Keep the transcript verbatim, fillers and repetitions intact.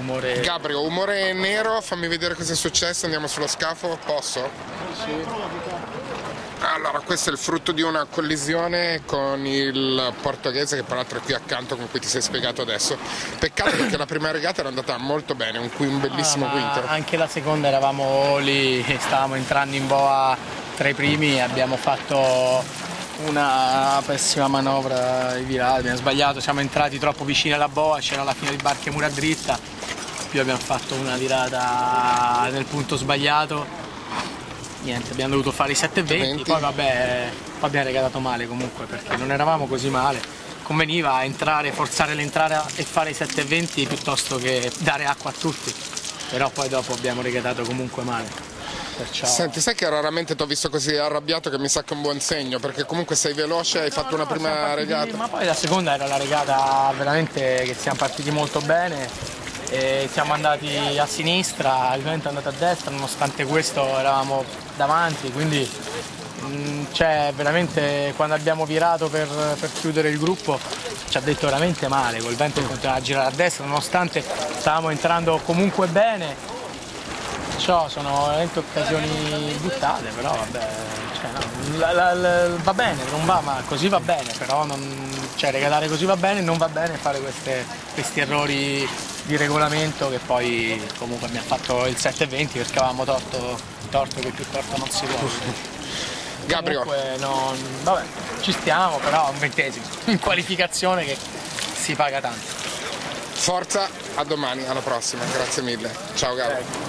umore... Gabrio, umore nero, fammi vedere cosa è successo, andiamo sullo scafo, posso? Sì. Allora, questo è il frutto di una collisione con il portoghese che peraltro è qui accanto, con cui ti sei spiegato adesso. Peccato perché la prima regata era andata molto bene, un, un bellissimo ah, quinto. Anche la seconda eravamo lì, stavamo entrando in boa tra i primi e abbiamo fatto una pessima manovra di virata, abbiamo sbagliato, siamo entrati troppo vicini alla boa, c'era la fine di barca mura dritta, più abbiamo fatto una virata nel punto sbagliato. Niente, abbiamo dovuto fare i sette venti, poi vabbè, poi abbiamo regalato male comunque perché non eravamo così male. Conveniva entrare, forzare l'entrata e fare i sette venti piuttosto che dare acqua a tutti. Però poi dopo abbiamo regalato comunque male. Perciò... Senti, sai che raramente ti ho visto così arrabbiato, che mi sa che è un buon segno, perché comunque sei veloce, hai no, fatto no, una prima partiti, regata. Ma poi la seconda era la regata veramente che siamo partiti molto bene. E siamo andati a sinistra, il vento è andato a destra, nonostante questo eravamo davanti, quindi cioè, veramente quando abbiamo virato per, per chiudere il gruppo ci ha detto veramente male, col vento continuava a girare a destra, nonostante stavamo entrando comunque bene, perciò sono veramente occasioni buttate, però vabbè, cioè, no, la, la, la, va bene, non va, ma così va bene, però non, cioè, regalare così va bene, non va bene fare queste, questi errori di regolamento che poi comunque mi ha fatto il sette venti perché avevamo torto, torto che più torto non si può. Gabrio. Comunque non, vabbè, ci stiamo, però un ventesimo in qualificazione che si paga tanto. Forza, a domani, alla prossima, grazie mille. Ciao Gabrio.